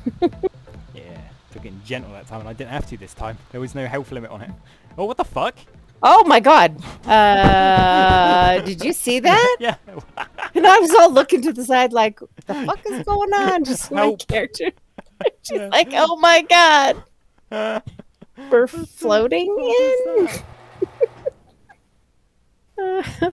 Yeah, took it in gentle that time, and I didn't have to this time. There was no health limit on it. Oh, what the fuck? Oh my god. Did you see that? Yeah. And I was all looking to the side like, what the fuck is going on? Just my Help. character. She's like, oh my god. We're floating in?